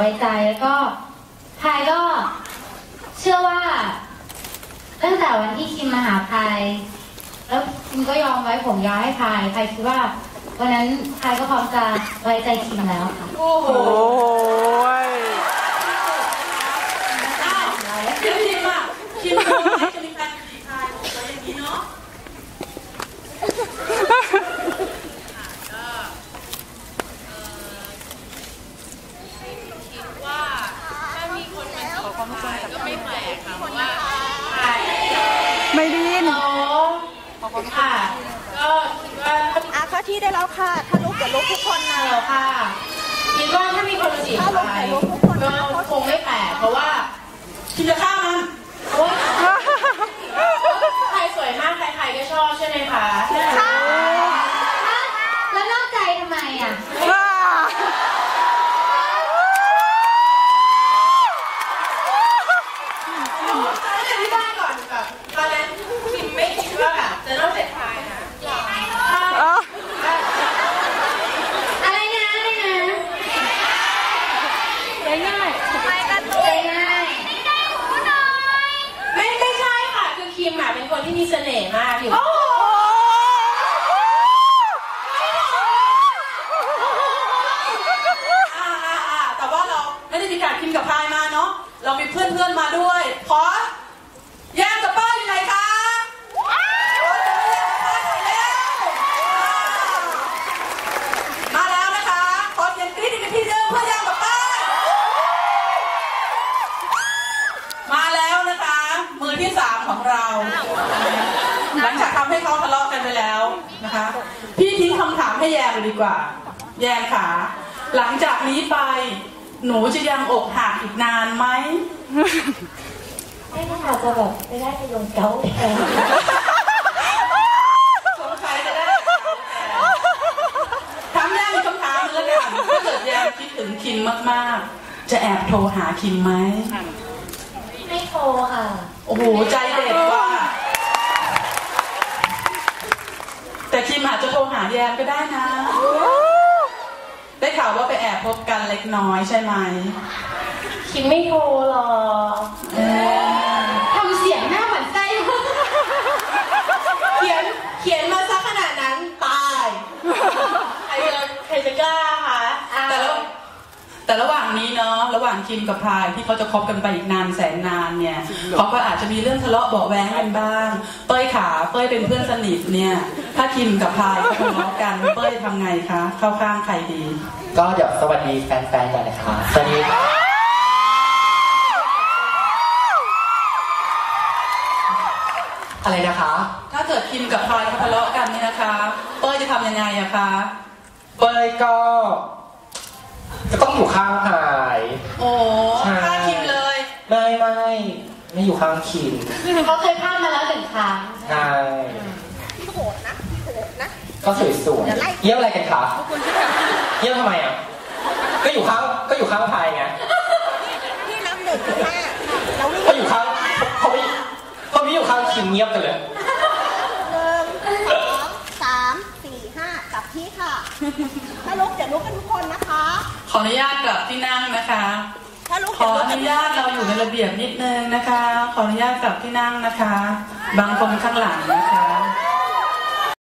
ไว้ใจแล้วก็พายก็เชื่อว่าตั้งแต่วันที่คิมมาหาพายแล้วคิมก็ยอมไว้ผมยอมให้พายคิดว่าวันนั้นพายก็พร้อมจะไว้ใจคิมแล้วค่ะโอ้โหคิมอ่ะคิมรู้ไหมจะมีการจีบพายบอกไว้อย่างนี้เนาะคิดว่าถ้ามีคนมาจีบพายก็ไม่แปลกค่ะเพราะว่าไม่ได้ยินค่ะก็คิดว่าเข้าที่ได้แล้วค่ะถ้าลุกเดี๋ยวลุกทุกคนนะค่ะคิดว่าถ้ามีคนมาจีบพายก็คงไม่แปลกเพราะว่าคิมจะฆ่ามันพายสวยมากใครๆก็ชอบใช่ไหมคะแล้วนอกใจทำไมอ่ะที่บ้านก่อนแบบตอนนั้นคิมไม่คิดว่าแบบจะนอกใจพายนะอะไรนะง่ายไม่ใช่ค่ะคือคิมเป็นคนที่มีเสน่ห์มากอยู่แต่ว่าเราไม่ได้มีการคิมกับพายมาเนาะเรามีเพื่อนมาด้วยขอแย่งกับป้าอยู่ไหนคะมาแล้วนะคะขอเสียงกรี๊ดอีกทีนึงเพื่อแย่งกับป้ามาแล้วนะคะมือที่3ของเราหลังจากทำให้เขาทะเลาะกันไปแล้วนะคะพี่ทิ้งคำถามให้แยมเลยดีกว่าแยมค่ะหลังจากนี้ไปหนูจะยังอกหักอีกนานไหมไม่น่าจะแบบไม่ได้ไปโดนเกาแทนสงสัยจะได้ถามแยมมีคำถามนึงแล้วกันถ้าเกิดแยมคิดถึงคิมมากๆจะแอบโทรหาคิมไหมไม่โทรค่ะโอ้โหใจเด็ดว่ะแต่คิมอาจจะโทรหาแยมก็ได้นะได้ข่าวว่าไปแอบพบกันเล็กน้อยใช่ไหมคิมไม่โทรหรอกทำเสียงหน้าหมั่นไส้เขียนมาซะขนาดนั้นตายใครจะกล้าคะแต่ระหว่างนี้เนาะระหว่างคิมกับพายที่เขาจะคบกันไปอีกนานแสนนานเนี่ยเขาก็อาจจะมีเรื่องทะเลาะเบาะแว้งกันบ้างเป้ยขาเป้ยเป็นเพื่อนสนิทเนี่ยถ้าคิมกับพายเขาทะเลาะกันเป้ยทำไงคะเข้าข้างใครดีก็เดี๋ยวสวัสดีแฟนๆกันนะคะสวัสดีอะไรนะคะถ้าเกิดคิมกับพายเขาทะเลาะกันเนี่ยนะคะเป้ยจะทำยังไงอะคะเป้ยก็ต้องอยู่ข้างพายโอ้ข้างคิมเลยไม่อยู่ข้างคิมเขาเคยพลาดมาแล้ว1 ครั้งใช่โหดนะก็สวยๆเยี่ยมอะไรกันคะเยี่ยมทำไมอ่ะก็อยู่ข้างพายไงพี่นับ1 ถึง 5 ก็อยู่ข้างเขาไม่อยู่ข้างคิมเงียบกันเลย 1 2 3 4 5กลับที่ค่ะถ้าลุกเดี๋ยวลุกกันทุกคนนะคะขออนุญาตกลับที่นั่งนะคะขออนุญาตเราอยู่ในระเบียบนิดนึงนะคะขออนุญาตกลับที่นั่งนะคะบางคนข้างหลังนะคะ